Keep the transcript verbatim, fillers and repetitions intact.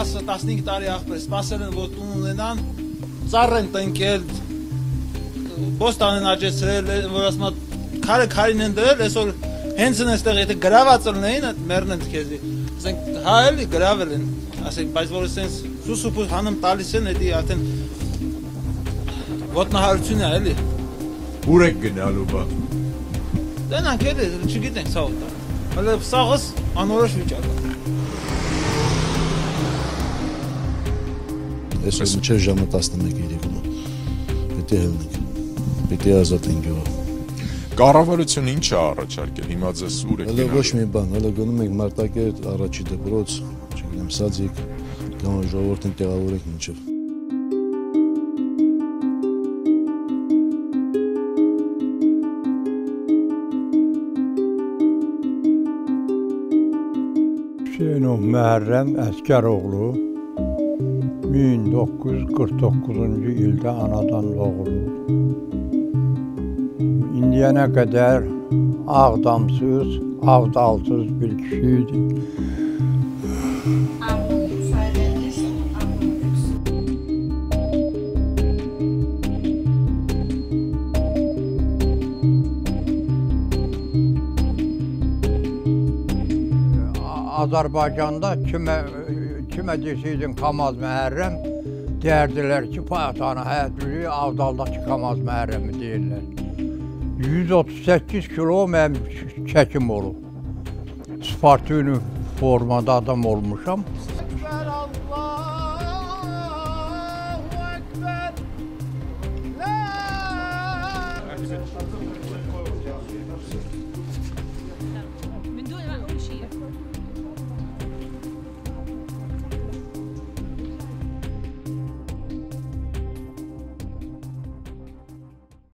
տասը տասնհինգ տարի աղբեր սպասել են, որ տուն ունենան, ծառ են տնկել, բոստան են աճեցրել, որ ասում եմ, քարը քարին են դրել, այսօր հենց են այստեղ, եթե գրաված լինեին, մեռնեն քեզի, ասենք, հա էլի գրավել են, ասենք, բայց որ ասենց սուսուփ հանում տալիս են, էդի արդեն ոտնահարություն է, էլի։ Ուր եք գնալու բա։ Դենանք էլի, չգիտենք սա ուտա։ Հələ սաղս անորոշ վիճակ է։ Այսօր մինչև ժամը տասնմեկը երեկոյան պետք է հելնենք, պետք է ազատենք գյուղը։ Կառավարությունը ինչ է առաջարկել, հիմա ձեզ ուր եք գնալու։ Հələ ոչ մի բան, հələ գնում ենք Մարտակերտ, առաջի դպրոց, չգիտեմ, Սաձիկ, կամ ժողովրդին տեղավորենք մինչև։ Hüseynov Məhərrəm Əskəroğlu min doqquz yüz qırx doqquzuncu ildə anadan doğulub. İndiyənə qədər Agdamsız, Agdalsız bir kişi idi. Azerbaijanda kimə, kimə deseydin Kamaz Məhərrəm, deyərdilər ki, payatana həyat biliyi Avdaldakı Kamaz Məhərrəmi deyirlər. yüz otuz səkkiz kilo mənim çəkim olub. Spartini formada adam olmuşam.